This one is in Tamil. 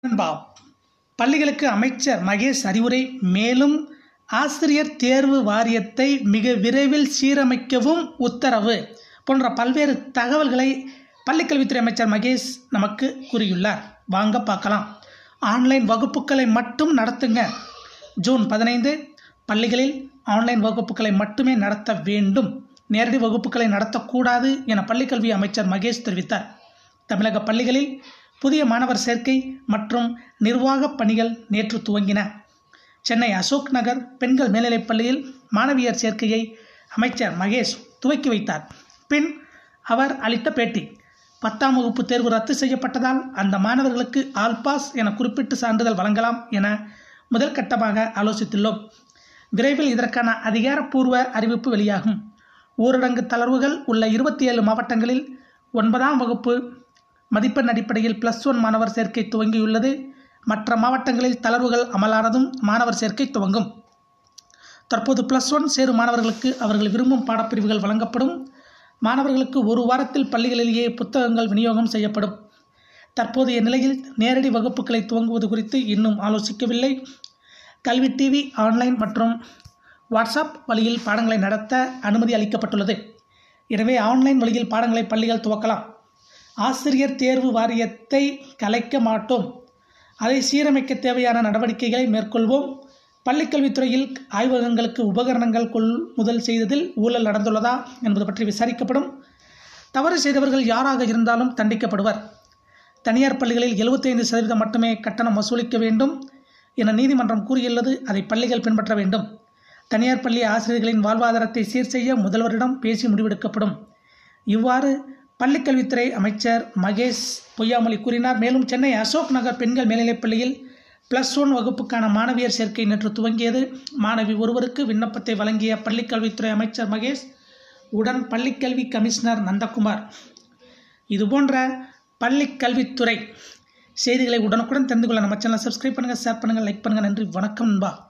நண்பா, பள்ளிகளுக்கு அமைச்சர் மகேஷ் அறிவுரை. மேலும் ஆசிரியர் தேர்வு வாரியத்தை மிக விரைவில் சீரமைக்கவும் உத்தரவு போன்ற பல்வேறு தகவல்களை பள்ளிக்கல்வித்துறை அமைச்சர் மகேஷ் நமக்கு கூறியுள்ளார். வாங்க பார்க்கலாம். ஆன்லைன் வகுப்புகளை மட்டும் நடத்துங்க. ஜூன் 15 பள்ளிகளில் ஆன்லைன் வகுப்புகளை மட்டுமே நடத்த வேண்டும், நேரடி வகுப்புகளை நடத்தக்கூடாது என பள்ளிக்கல்வி அமைச்சர் மகேஷ் தெரிவித்தார். தமிழக பள்ளிகளில் புதிய மாணவர் சேர்க்கை மற்றும் நிர்வாக பணிகள் நேற்று துவங்கின. சென்னை அசோக் நகர் பெண்கள் மேல்நிலைப் பள்ளியில் மாணவியர் சேர்க்கையை அமைச்சர் மகேஷ் துவக்கி வைத்தார். பின் அவர் அளித்த பேட்டி, 10ஆம் வகுப்பு தேர்வு ரத்து செய்யப்பட்டதால் அந்த மாணவர்களுக்கு ஆல் பாஸ் என குறிப்பிட்டு சான்றிதழ் வழங்கலாம் என முதல் கட்டமாக ஆலோசித்துள்ளோம். விரைவில் இதற்கான அதிகாரப்பூர்வ அறிவிப்பு வெளியாகும். ஊரடங்கு தளர்வுகள் உள்ள 27 மாவட்டங்களில் 9ஆம் வகுப்பு மதிப்பெண் அடிப்படையில் +1 மாணவர் சேர்க்கை துவங்கியுள்ளது. மற்ற மாவட்டங்களில் தளர்வுகள் அமலானதும் மாணவர் சேர்க்கை துவங்கும். தற்போது +1 சேரும் மாணவர்களுக்கு அவர்கள் விரும்பும் பாடப்பிரிவுகள் வழங்கப்படும். மாணவர்களுக்கு ஒரு வாரத்தில் பள்ளிகளிலேயே புத்தகங்கள் விநியோகம் செய்யப்படும். தற்போதைய நிலையில் நேரடி வகுப்புகளை துவங்குவது குறித்து இன்னும் ஆலோசிக்கவில்லை. கல்வி டிவி, ஆன்லைன் மற்றும் வாட்ஸ்அப் வழியில் பாடங்களை நடத்த அனுமதி அளிக்கப்பட்டுள்ளது. எனவே ஆன்லைன் வழியில் பாடங்களை பள்ளிகள் துவக்கலாம். ஆசிரியர் தேர்வு வாரியத்தை கலைக்க மாட்டோம், அதை சீரமைக்க தேவையான நடவடிக்கைகளை மேற்கொள்வோம். பள்ளிக்கல்வித்துறையில் ஆய்வகங்களுக்கு உபகரணங்கள் கொள்முதல் செய்ததில் ஊழல் நடந்துள்ளதா என்பது பற்றி விசாரிக்கப்படும். தவறு செய்தவர்கள் யாராக இருந்தாலும் தண்டிக்கப்படுவர். தனியார் பள்ளிகளில் 75% மட்டுமே கட்டணம் வசூலிக்க வேண்டும் என நீதிமன்றம் கூறியுள்ளது. அதை பள்ளிகள் பின்பற்ற வேண்டும். தனியார் பள்ளி ஆசிரியர்களின் வாழ்வாதாரத்தை சீர் செய்ய முதல்வரிடம் பேசி முடிவெடுக்கப்படும். இவ்வாறு பள்ளிக்கல்வித்துறை அமைச்சர் மகேஷ் பொய்யாமொழி கூறினார். மேலும் சென்னை அசோக் நகர் பெண்கள் மேல்நிலைப் பள்ளியில் +1 வகுப்புக்கான மாணவியர் சேர்க்கை நேற்று துவங்கியது. மாணவி ஒருவருக்கு விண்ணப்பத்தை வழங்கிய பள்ளிக்கல்வித்துறை அமைச்சர் மகேஷ் உடன் பள்ளிக்கல்வி கமிஷனர் நந்தகுமார். இதுபோன்ற பள்ளிக்கல்வித்துறை செய்திகளை உடனுக்குடன் தெரிந்து கொள்ள நம்ம சேனலை சப்ஸ்கிரைப் பண்ணுங்கள், ஷேர் பண்ணுங்கள், லைக் பண்ணுங்கள். நன்றி, வணக்கம் நண்பா.